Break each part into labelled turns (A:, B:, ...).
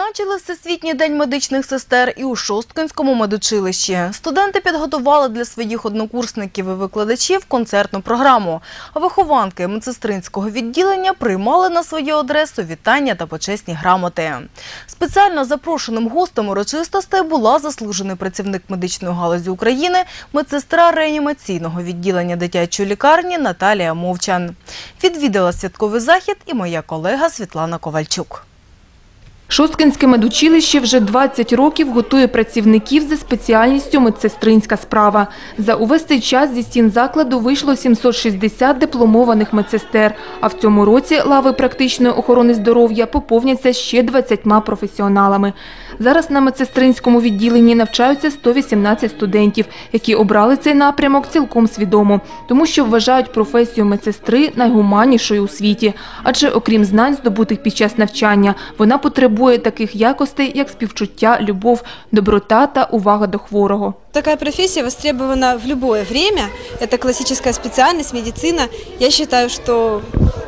A: Відзначили Всесвітній день медичних сестер і у Шосткинському медучилищі. Студенти підготували для своїх однокурсників і викладачів концертну програму. А вихованки медсестринського відділення приймали на свою адресу вітання та почесні грамоти. Спеціально запрошеним гостем урочистостей була заслужений працівник медичної галузі України, медсестра реанімаційного відділення дитячої лікарні Наталія Мовчан. Відвідала святковий захід і моя колега Світлана Ковальчук.
B: Шосткинське медучилище вже 20 років готує працівників за спеціальністю медсестринська справа. За увесь цей час зі стін закладу вийшло 760 дипломованих медсестер, а в цьому році лави практичної охорони здоров'я поповняться ще 20 професіоналами. Зараз на медсестринському відділенні навчаються 118 студентів, які обрали цей напрямок цілком свідомо, тому що вважають професію медсестри найгуманнішою у світі. Адже окрім знань, здобутих під час навчання, вона потребує таких якостей, як співчуття, любов, доброта та увага до хворого.
C: Такая профессия востребована в любое время. Это классическая специальность, медицина. Я считаю, что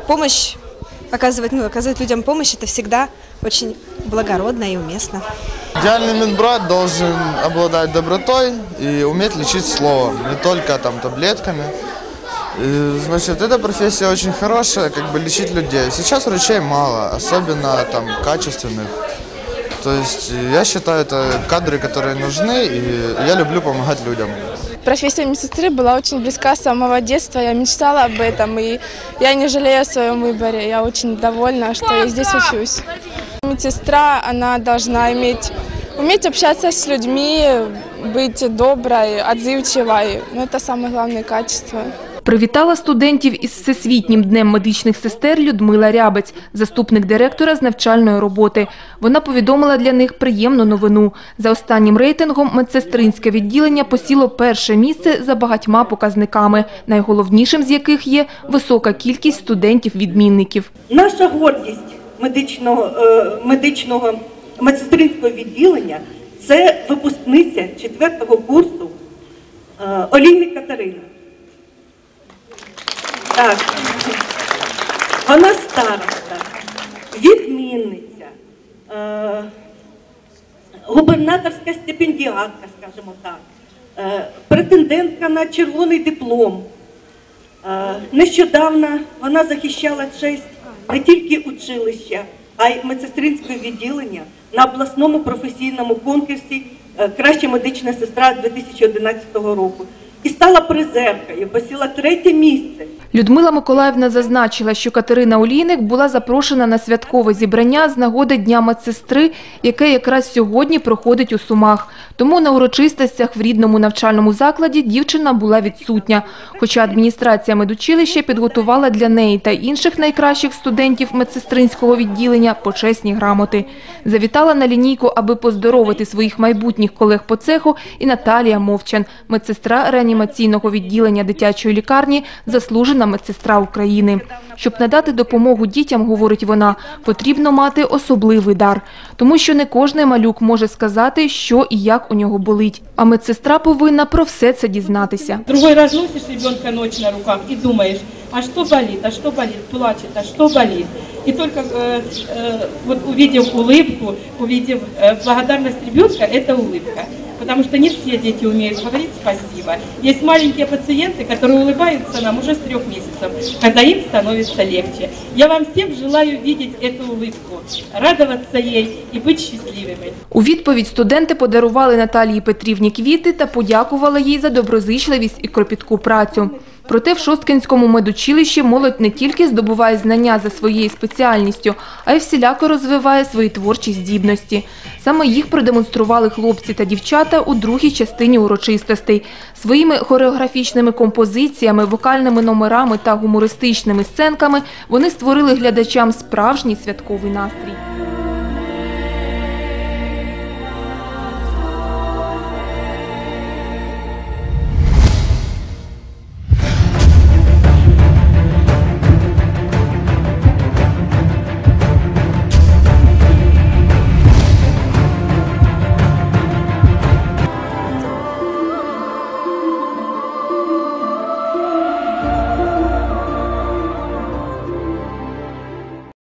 C: оказывать людям помощь – это всегда очень благородно и уместно.
D: Идеальный медбрат должен обладать добротой и уметь лечить словом, не только таблетками. Значит, эта профессия очень хорошая, лечить людей. Сейчас врачей мало, особенно качественных. То есть я считаю, это кадры, которые нужны, и я люблю помогать людям.
E: Профессия медсестры была очень близка с самого детства. Я мечтала об этом, и я не жалею о своем выборе. Я очень довольна, что я здесь учусь. Медсестра, она должна уметь общаться с людьми, быть доброй, отзывчивой. Это самое главное качество.
B: Привітала студентів із Всесвітнім днем медичних сестер Людмила Рябець, заступник директора з навчальної роботи. Вона повідомила для них приємну новину. За останнім рейтингом медсестринське відділення посіло перше місце за багатьма показниками, найголовнішим з яких є висока кількість студентів-відмінників.
F: Наша гордість медсестринського відділення – це випускниця 4-го курсу Олійник Катерина. Так, вона староста, відмінниця, губернаторська стипендіатка, скажімо так, претендентка на червоний диплом. Нещодавно вона захищала честь не тільки училища, а й медсестринського відділення на обласному професійному конкурсі «Краща медична сестра» 2011 року. І стала призеркою, посіла 3-те місце.
B: Людмила Миколаївна зазначила, що Катерина Олійник була запрошена на святкове зібрання з нагоди Дня медсестри, яке якраз сьогодні проходить у Сумах. Тому на урочистостях в рідному навчальному закладі дівчина була відсутня. Хоча адміністрація медучилища підготувала для неї та інших найкращих студентів медсестринського відділення почесні грамоти. Завітала на лінійку, аби поздоровити своїх майбутніх колег по цеху, і Наталія Мовчан, медсестра реанімаційного відділення дитячої лікарні, заслужена медсестра України. Щоб надати допомогу дітям, говорить вона, потрібно мати особливий дар. Тому що не кожний малюк може сказати, що і як у нього болить. А медсестра повинна про все це дізнатися.
G: Другой раз носишь ребенка ночь на руках и думаешь, а что болит, плачет, а что болит. И только увидев улыбку, увидев благодарность ребенка, это улыбка. Потому что не все дети умеют говорить спасибо. Есть маленькие пациенты, которые улыбаются нам уже с 3 месяцев, когда им становится легче. Я вам всем желаю видеть эту улыбку, радоваться ей и быть счастливыми.
B: У відповідь студенти подарували Наталії Петрівні квіти та подякували їй за доброзичливість і кропітку працю. Проте в Шосткинському медучилищі молодь не тільки здобуває знання за своєю спеціальністю, а й всіляко розвиває свої творчі здібності. Саме їх продемонстрували хлопці та дівчата у другій частині урочистостей. Своїми хореографічними композиціями, вокальними номерами та гумористичними сценками вони створили глядачам справжній святковий настрій.